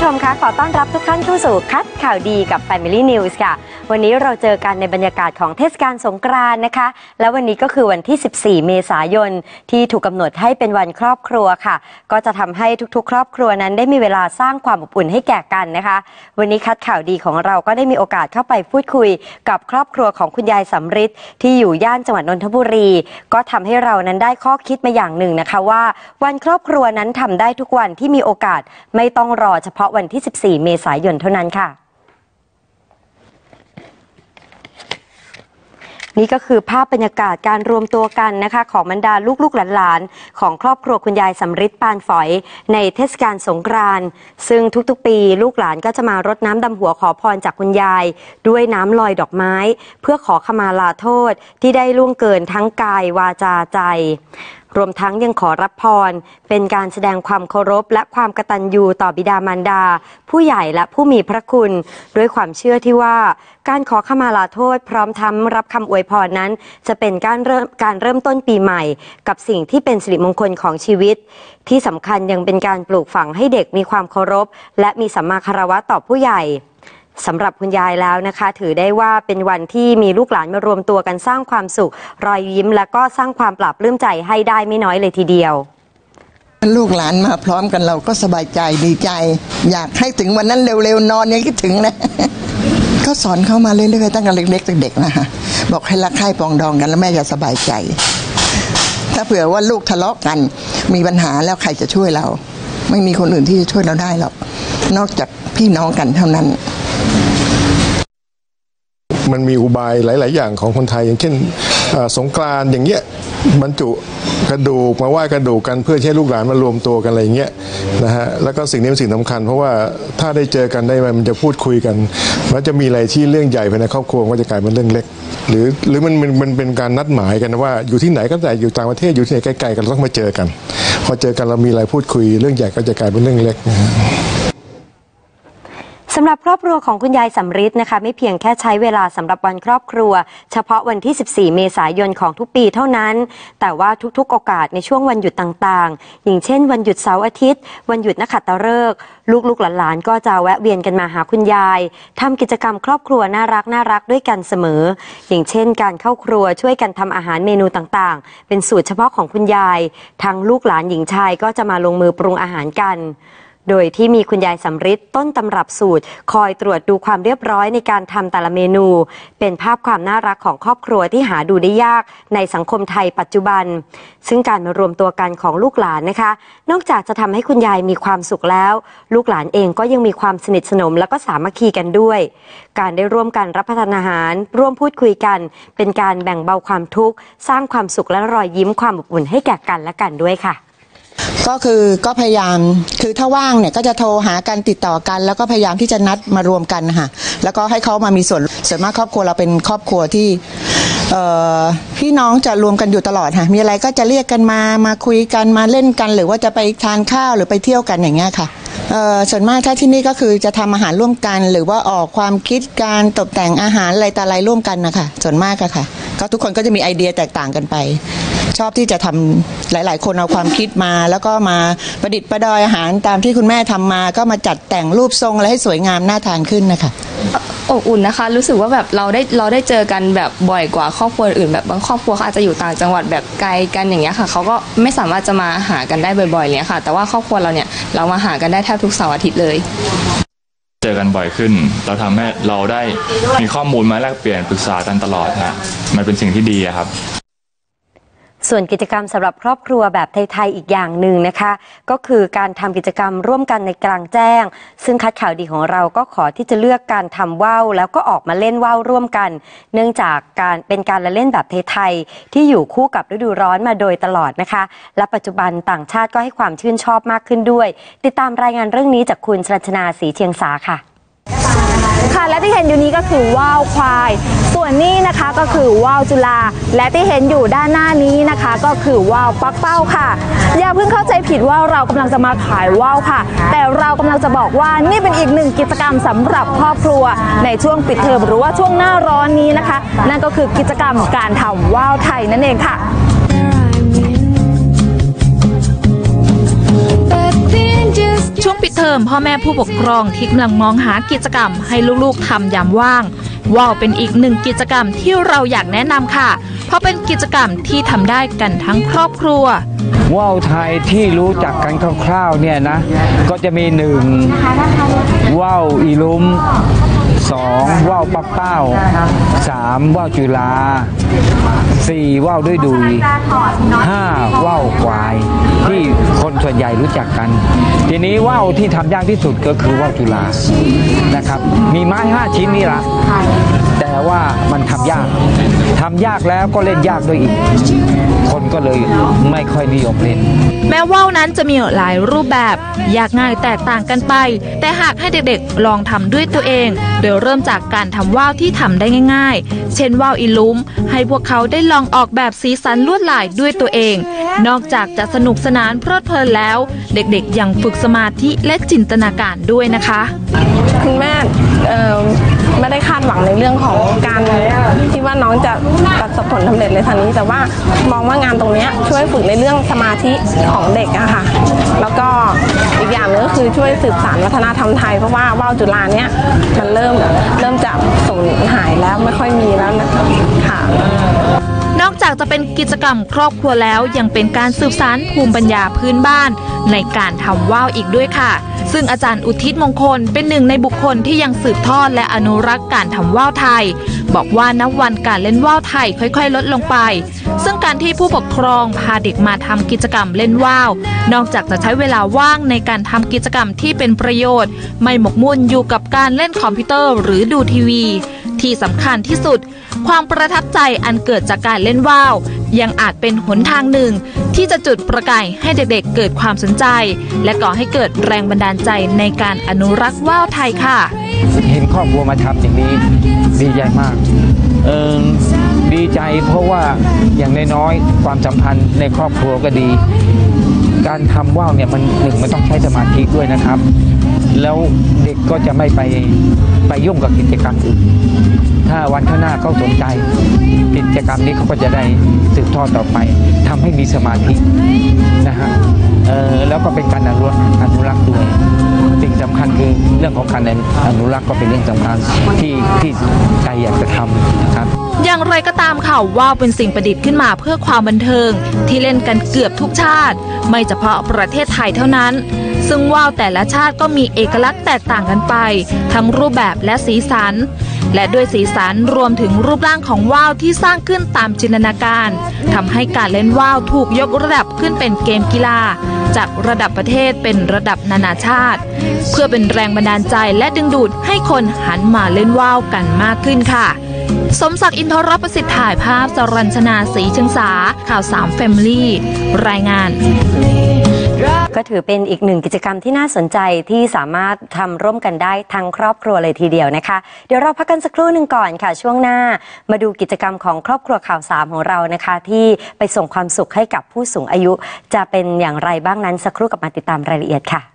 ชมคะขอต้อนรับทุกท่านเข้าสู่คัดข่าวดีกับ Family News ค่ะวันนี้เราเจอกันในบรรยากาศของเทศกาลสงกรานต์นะคะและวันนี้ก็คือวันที่14 เมษายนที่ถูกกำหนดให้เป็นวันครอบครัวค่ะก็จะทำให้ทุกๆครอบครัวนั้นได้มีเวลาสร้างความอบอุ่นให้แก่กันนะคะวันนี้คัดข่าวดีของเราก็ได้มีโอกาสเข้าไปพูดคุยกับครอบครัวของคุณยายสำริดที่อยู่ย่านจังหวัดนนทบุรีก็ทำให้เรานั้นได้ข้อคิดมาอย่างหนึ่งนะคะว่าวันครอบครัวนั้นทำได้ทุกวันที่มีโอกาสไม่ต้องรอเฉพาะวันที่14 เมษายนเท่านั้นค่ะนี่ก็คือภาพบรรยากาศการรวมตัวกันนะคะของบรรดาลูกๆหลานๆของครอบครัวคุณยายสำริดปานฝอยในเทศกาลสงกรานต์ซึ่งทุกๆปีลูกหลานก็จะมารดน้ำดำหัวขอพรจากคุณยายด้วยน้ำลอยดอกไม้เพื่อขอขมาลาโทษที่ได้ล่วงเกินทั้งกายวาจาใจรวมทั้งยังขอรับพรเป็นการแสดงความเคารพและความกตัญญูต่อบิดามารดาผู้ใหญ่และผู้มีพระคุณด้วยความเชื่อที่ว่าการขอขมาลาโทษพร้อมทั้งรับคำอวยพรนั้นจะเป็นการเริ่มต้นปีใหม่กับสิ่งที่เป็นสิริมงคลของชีวิตที่สำคัญยังเป็นการปลูกฝังให้เด็กมีความเคารพและมีสัมมาคารวะต่อผู้ใหญ่สำหรับคุณยายแล้วนะคะถือได้ว่าเป็นวันที่มีลูกหลานมารวมตัวกันสร้างความสุขรอยยิ้มและก็สร้างความปลาบปลื้มใจให้ได้ไม่น้อยเลยทีเดียวลูกหลานมาพร้อมกันเราก็สบายใจดีใจอยากให้ถึงวันนั้นเร็วๆนอนยังคิดถึงนะก็สอนเขามาเรื่อยๆตั้งแต่เล็กๆเด็กๆนะคะบอกให้รักใคร่ปองดองกันแล้วแม่จะสบายใจถ้าเผื่อว่าลูกทะเลาะกันมีปัญหาแล้วใครจะช่วยเราไม่มีคนอื่นที่จะช่วยเราได้หรอกนอกจากพี่น้องกันเท่านั้นมันมีอุบายหลายๆอย่างของคนไทยอย่างเช่นสงกรานต์อย่างเงี้ยบรรจุกระดูกมาไหว้กระดูกกันเพื่อให้ลูกหลานมารวมตัวกันอะไรเงี้ยนะฮะแล้วก็สิ่งนี้เป็นสิ่งสำคัญเพราะว่าถ้าได้เจอกันได้มันจะพูดคุยกันแล้วจะมีอะไรที่เรื่องใหญ่ภายในครอบครัวก็จะกลายเป็นเรื่องเล็กหรือมันเป็นการนัดหมายกันว่าอยู่ที่ไหนก็แต่อยู่ต่างประเทศอยู่ที่ไหนไกลๆกันต้องมาเจอกันพอเจอกันเรามีอะไรพูดคุยเรื่องใหญ่ก็จะกลายเป็นเรื่องเล็กสำหรับครอบครัวของคุณยายสำริดนะคะไม่เพียงแค่ใช้เวลาสำหรับวันครอบครัวเฉพาะวันที่14 เมษายนของทุกปีเท่านั้นแต่ว่าทุกๆโอกาสในช่วงวันหยุดต่างๆอย่างเช่นวันหยุดเสาร์อาทิตย์วันหยุดนักขัตฤกษ์ลูกๆหลานๆก็จะแวะเวียนกันมาหาคุณยายทำกิจกรรมครอบครัวน่ารักด้วยกันเสมออย่างเช่นการเข้าครัวช่วยกันทำอาหารเมนูต่างๆเป็นสูตรเฉพาะของคุณยายทั้งลูกหลานหญิงชายก็จะมาลงมือปรุงอาหารกันโดยที่มีคุณยายสำริดต้นตำรับสูตรคอยตรวจดูความเรียบร้อยในการทำแต่ละเมนูเป็นภาพความน่ารักของครอบครัวที่หาดูได้ยากในสังคมไทยปัจจุบันซึ่งการมารวมตัวกันของลูกหลานนะคะนอกจากจะทำให้คุณยายมีความสุขแล้วลูกหลานเองก็ยังมีความสนิทสนมและก็สามัคคีกันด้วยการได้ร่วมกันรับประทานอาหารร่วมพูดคุยกันเป็นการแบ่งเบาความทุกข์สร้างความสุขและรอยยิ้มความอบอุ่นให้แก่กันและกันด้วยค่ะก็พยายามคือถ้าว่างเนี่ยก็จะโทรหากันติดต่อกันแล้วก็พยายามที่จะนัดมารวมกันค่ะแล้วก็ให้เขามามีส่วนมากครอบครัวเราเป็นครอบครัวที่พี่น้องจะรวมกันอยู่ตลอดค่ะมีอะไรก็จะเรียกกันมาคุยกันมาเล่นกันหรือว่าจะไปทานข้าวหรือไปเที่ยวกันอย่างเงี้ยค่ะส่วนมากถ้าที่นี่ก็คือจะทำอาหารร่วมกันหรือว่าออกความคิดการตกแต่งอาหารอะไรต่ออะไรร่วมกันนะคะส่วนมากอะค่ะก็ทุกคนก็จะมีไอเดียแตกต่างกันไปชอบที่จะทำหลายๆคนเอาความคิดมาแล้วก็มาประดิษฐ์ประดอยอาหารตามที่คุณแม่ทำมาก็มาจัดแต่งรูปทรงอะไรให้สวยงามน่าทานขึ้นนะคะอบอุ่นนะคะรู้สึกว่าแบบเราได้เจอกันแบบบ่อยกว่าครอบครัวอื่นแบบบางครอบครัวเขาอาจจะอยู่ต่างจังหวัดแบบไกลกันอย่างเงี้ยค่ะเขาก็ไม่สามารถจะมาหากันได้บ่อยๆเลยค่ะแต่ว่าครอบครัวเราเนี่ยเรามาหากันได้แทบทุกเสาร์อาทิตย์เลยเจอกันบ่อยขึ้นเราทำให้เราได้มีข้อมูลมาแลกเปลี่ยนปรึกษากันตลอดฮะมันเป็นสิ่งที่ดีครับส่วนกิจกรรมสำหรับครอบครัวแบบไทยๆอีกอย่างหนึ่งนะคะก็คือการทำกิจกรรมร่วมกันในกลางแจ้งซึ่งคัดข่าวดีของเราก็ขอที่จะเลือกการทำว่าวแล้วก็ออกมาเล่นว่าวร่วมกันเนื่องจากเป็นการละเล่นแบบไทยๆที่อยู่คู่กับฤดูร้อนมาโดยตลอดนะคะและปัจจุบันต่างชาติก็ให้ความชื่นชอบมากขึ้นด้วยติดตามรายงานเรื่องนี้จากคุณชรัญชนาศรีเชียงสาค่ะและที่เห็นอยู่นี้ก็คือว่าวควายส่วนนี้นะคะก็คือว่าวจุฬาและที่เห็นอยู่ด้านหน้านี้นะคะก็คือว่าวปักเป้าค่ะอย่าเพิ่งเข้าใจผิดว่าเรากำลังจะมาขายว่าวค่ะแต่เรากำลังจะบอกว่านี่เป็นอีกหนึ่งกิจกรรมสำหรับครอบครัวในช่วงปิดเทอมหรือว่าช่วงหน้าร้อนนี้นะคะนั่นก็คือกิจกรรมการทำว่าวไทยนั่นเองค่ะช่วงปิดเทอมพ่อแม่ผู้ปกครองที่กำลังมองหากิจกรรมให้ลูกๆทำยามว่างว่าวเป็นอีกหนึ่งกิจกรรมที่เราอยากแนะนำค่ะเพราะเป็นกิจกรรมที่ทำได้กันทั้งครอบครัวว่าวไทยที่รู้จักกันคร่าวๆเนี่ยนะก็จะมี1ว่าวอีลุ้ม2ว่าวปักเป้า3ว่าวจุฬา4ว่าวด้วยดุย5ว่าวควายที่คนส่วนใหญ่รู้จักกันทีนี้ว่าวที่ทำยากที่สุดก็คือว่าวจุฬานะครับมีไม้5ชิ้นนี่ละแต่ว่ามันทำยากแล้วก็เล่นยากด้วยอีกคนก็เลยไม่ค่อยนิยมเล่นแม้ว่าวนั้นจะมีหลายรูปแบบยากง่ายแตกต่างกันไปแต่หากให้เด็กๆลองทำด้วยตัวเองโดยเริ่มจากการทำว่าวที่ทำได้ง่ายๆเช่นว่าวอีลุ้มให้พวกเขาได้ลองออกแบบสีสันลวดลายด้วยตัวเองนอกจากจะสนุกสนานเพลิดเพลินแล้วเด็กๆยังฝึกสมาธิและจินตนาการด้วยนะคะคุณแม่ไม่ได้คาดหวังในเรื่องของการที่ว่าน้องจะประสบผลสำเร็จเลยทางนี้แต่ว่ามองว่างานตรงนี้ช่วยฝึกในเรื่องสมาธิของเด็กอะค่ะแล้วก็อีกอย่างนึงก็คือช่วยสืบสานวัฒนธรรมไทยเพราะว่าว่าวจุฬาเนี่ยมันเริ่มจะสูญหายแล้วไม่ค่อยมีแล้วค่ะนอกจากจะเป็นกิจกรรมครอบครัวแล้วยังเป็นการสืบสานภูมิปัญญาพื้นบ้านในการทำว่าวอีกด้วยค่ะซึ่งอาจารย์อุทิศมงคลเป็นหนึ่งในบุคคลที่ยังสืบทอดและอนุรักษ์การทำว่าวไทยบอกว่านับวันการเล่นว่าวไทยค่อยๆลดลงไปซึ่งการที่ผู้ปกครองพาเด็กมาทำกิจกรรมเล่นว่าวนอกจากจะใช้เวลาว่างในการทำกิจกรรมที่เป็นประโยชน์ไม่หมกมุ่นอยู่กับการเล่นคอมพิวเตอร์หรือดูทีวีที่สำคัญที่สุดความประทับใจอันเกิดจากการเล่นว่าวยังอาจเป็นหนทางหนึ่งที่จะจุดประกายให้เด็กๆเกิดความสนใจและก่อให้เกิดแรงบันดาลใจในการอนุรักษ์ว่าวไทยค่ะเห็นครอบครัวมาทำอย่างนี้ดีใจมากดีใจเพราะว่าอย่างน้อยๆความสัมพันธ์ในครอบครัวก็ดีการทำว่าวเนี่ยมันต้องใช้สมาธิด้วยนะครับแล้วเด็กก็จะไม่ไปยุ่งกับกิจกรรมอื่นถ้าวันข้างหน้าเขาสนใจกิจกรรมนี้เขาก็จะได้สืบทอดต่อไปทำให้มีสมาธินะฮะแล้วก็เป็นการอนุรักษ์ด้วยสิ่งสำคัญคือเรื่องของการอนุรักษ์ก็เป็นเรื่องสำคัญที่ใจอยากจะทำนะครับอย่างไรก็ตามค่ะว่าวเป็นสิ่งประดิษฐ์ขึ้นมาเพื่อความบันเทิงที่เล่นกันเกือบทุกชาติไม่เฉพาะประเทศไทยเท่านั้นซึ่งว่าวแต่ละชาติก็มีเอกลักษณ์แตกต่างกันไปทั้งรูปแบบและสีสันและด้วยสีสันรวมถึงรูปร่างของว่าวที่สร้างขึ้นตามจินตนาการทำให้การเล่นว่าวถูกยกระดับขึ้นเป็นเกมกีฬาจากระดับประเทศเป็นระดับนานาชาติเพื่อเป็นแรงบันดาลใจและดึงดูดให้คนหันมาเล่นว่าวกันมากขึ้นค่ะสมศักดิ์อินทรประสิทธิ์ถ่ายภาพสรัญชนาศรีเชิงสาข่าว3 Family รายงานก็ถือเป็นอีกหนึ่งกิจกรรมที่น่าสนใจที่สามารถทำร่วมกันได้ทั้งครอบครัวเลยทีเดียวนะคะเดี๋ยวเราพักกันสักครู่หนึ่งก่อนค่ะช่วงหน้ามาดูกิจกรรมของครอบครัวข่าว3ของเรานะคะที่ไปส่งความสุขให้กับผู้สูงอายุจะเป็นอย่างไรบ้างนั้นสักครู่กลับมาติดตามรายละเอียดค่ะ